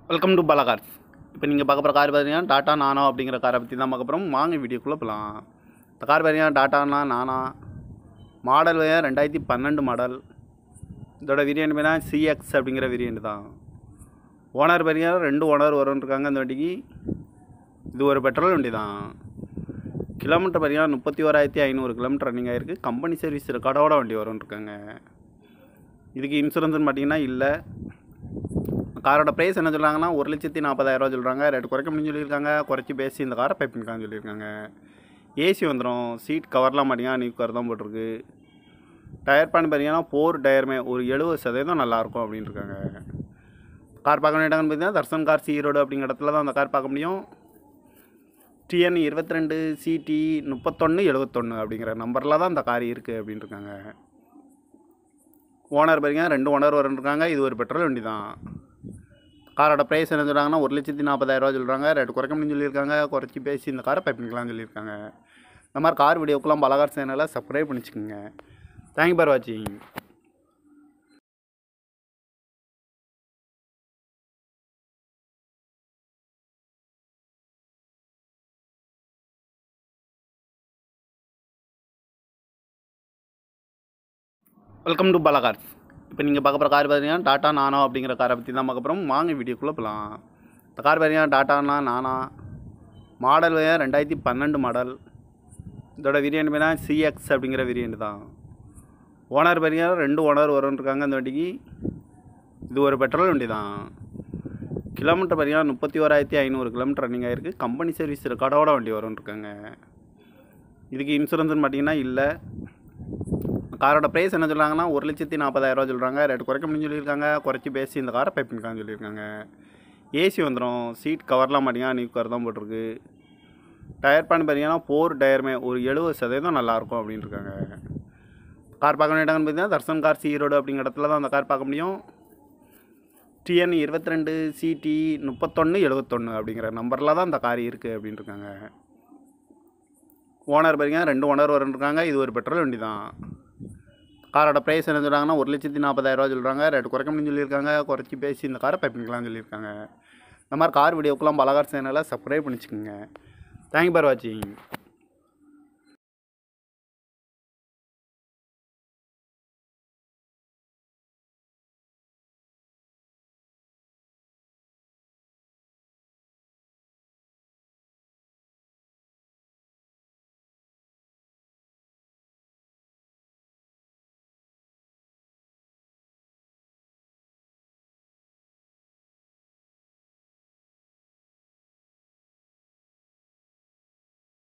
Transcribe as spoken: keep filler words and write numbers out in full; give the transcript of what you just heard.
Welcome to Bala Cars. இப்போ நீங்கள் பார்க்க போகிற கார் பார்த்தீங்கன்னா டாட்டா நானோ அப்படிங்கிற காரை பற்றி தான் பார்க்க போகிறோம். வாங்க வீடியோக்குள்ளே போகலாம். இந்த கார் பார்த்தீங்கன்னா டாட்டானா நானா மாடல் பார்த்தீங்கன்னா ரெண்டாயிரத்தி பன்னெண்டு மாடல். இதோட வேரியண்ட் பார்த்தீங்கன்னா சிஎக்ஸ் அப்படிங்கிற வேரியண்ட் தான். ஓனர் பார்த்தீங்கன்னா ரெண்டு ஓனர் வரும்னு இருக்காங்க. இந்த வண்டிக்கு இது ஒரு பெட்ரோல் வண்டி தான். கிலோமீட்டர் பார்த்தீங்கன்னா முப்பத்தி ஓராயிரத்தி ஐநூறு கிலோமீட்டர் ரன்னிங் ஆகிருக்கு. கம்பெனி சர்வீஸ் ரெக்கார்டோட வண்டி வரும்னு இருக்காங்க. இதுக்கு இன்சூரன்ஸ்னு பார்த்தீங்கன்னா இல்லை. காரோட ப்ரைஸ் என்ன சொல்கிறாங்கன்னா ஒரு லட்சத்தி நாற்பதாயிரரூவா சொல்கிறாங்க. ரேட் குறைக்க முடியும்னு சொல்லியிருக்காங்க. குறைச்சி பேசி இந்த காரை பை பண்ணிக்கான்னு சொல்லியிருக்காங்க. ஏசி வந்துடும். சீட் கவர்லாம் பார்த்தீங்கன்னா நியூ கவர் தான் போட்டிருக்கு. டயர் பேன் பார்த்தீங்கன்னா ஃபோர் டயருமே ஒரு எழுபது சதவீதம் நல்லாயிருக்கும் அப்படின்னு இருக்காங்க. கார் பார்க்க வேண்டிய இடம்னு பார்த்தீங்கன்னா தர்சன் கார் ஈரோடு அப்படிங்கிற இடத்துல தான் அந்த கார் பார்க்க முடியும். டிஎன் இருபத்தி ரெண்டு சிடி முப்பத்தொன்று எழுபத்தொன்று அப்படிங்கிற நம்பரில் தான் இந்த கார் இருக்குது அப்படின்னு இருக்காங்க. ஓனர் பார்த்தீங்கன்னா ரெண்டு ஓனர் வரும்னு இது ஒரு பெட்ரோல் வண்டி தான். காரோட ப்ரைஸ் என்ன சொல்கிறாங்கன்னா ஒரு லட்சத்தி நாற்பதாயிரரூவா சொல்கிறாங்க. ரேட் குறைக்க முடியும்னு சொல்லியிருக்காங்க. குறைச்சி பேசி இந்த காரை பை பண்ணிக்கலாம்னு சொல்லியிருக்காங்க. இந்த மாதிரி கார் வீடியோக்கெல்லாம் பாலா கார்ஸ் சேனலை சப்ஸ்கிரைப் பண்ணிச்சுக்கோங்க. தேங்க்யூ ஃபார் வாட்சிங். Welcome to Bala Cars. இப்போ நீங்கள் பார்க்க போகிற கார் பார்த்தீங்கன்னா டாட்டா நானோ அப்படிங்கிற காரை பற்றி தான் பார்க்க போகிறோம். வாங்க வீடியோக்குள்ளே போகலாம். இந்த கார் பார்த்தீங்கன்னா டாட்டானா நானா மாடல் பார்த்தீங்கன்னா ரெண்டாயிரத்தி பன்னெண்டு மாடல். இதோட வேரியண்ட் பார்த்தீங்கன்னா சிஎக்ஸ் அப்படிங்கிற வேரியண்ட் தான். ஓனர் பார்த்தீங்கன்னா ரெண்டு ஓனர் வரும்னு இருக்காங்க. இந்த வண்டிக்கு இது ஒரு பெட்ரோல் வண்டி தான். கிலோமீட்டர் பார்த்தீங்கன்னா முப்பத்தி ஓராயிரத்தி ஐநூறு கிலோமீட்டர் ரன்னிங் ஆகிருக்கு. கம்பெனி சர்வீஸ் ரெக்கார்டோட வண்டி வரும்னு இருக்காங்க. இதுக்கு இன்சூரன்ஸ்னு பார்த்தீங்கன்னா இல்லை. காரோட ப்ரைஸ் என்ன சொல்கிறாங்கன்னா ஒரு லட்சத்தி நாற்பதாயிரரூவா சொல்கிறாங்க. ரேட் குறைக்க முடியும்னு சொல்லியிருக்காங்க. குறைச்சி பேசி இந்த காரை பை பண்ணிக்கான்னு சொல்லியிருக்காங்க. ஏசி வந்துடும். சீட் கவர்லாம் பார்த்தீங்கன்னா நியூ கவர் தான் போட்டிருக்கு. டயர் பேன் பார்த்தீங்கன்னா ஃபோர் டயருமே ஒரு எழுபது சதவீதம் நல்லாயிருக்கும் அப்படின்னு இருக்காங்க. கார் பார்க்க வேண்டிய இடம்னு பார்த்தீங்கன்னா தர்சன் கார் ஈரோடு அப்படிங்கிற இடத்துல தான் அந்த கார் பார்க்க முடியும். டிஎன் இருபத்தி ரெண்டு சிடி முப்பத்தொன்று எழுபத்தொன்று அப்படிங்கிற நம்பரில் தான் இந்த கார் இருக்குது அப்படின்னு இருக்காங்க. ஓனர் பார்த்தீங்கன்னா ரெண்டு ஓனர் வரும்னு இருக்காங்க. இது ஒரு பெட்ரோல் வண்டி தான். காரோட ப்ரைஸ் என்ன சொல்கிறாங்கன்னா ஒரு லட்சத்தி நாற்பதாயிரரூவா சொல்கிறாங்க. ரேட் குறைக்க முடியும்னு சொல்லியிருக்காங்க. குறைச்சி பேசி இந்த காரை பை பண்ணிக்கலாம்னு சொல்லியிருக்காங்க. இந்த மாதிரி கார் வீடியோக்கெல்லாம் பாலா கார்ஸ் சேனலை சப்ஸ்கிரைப் பண்ணிச்சுக்கோங்க. தேங்க்யூ ஃபார் வாட்சிங்.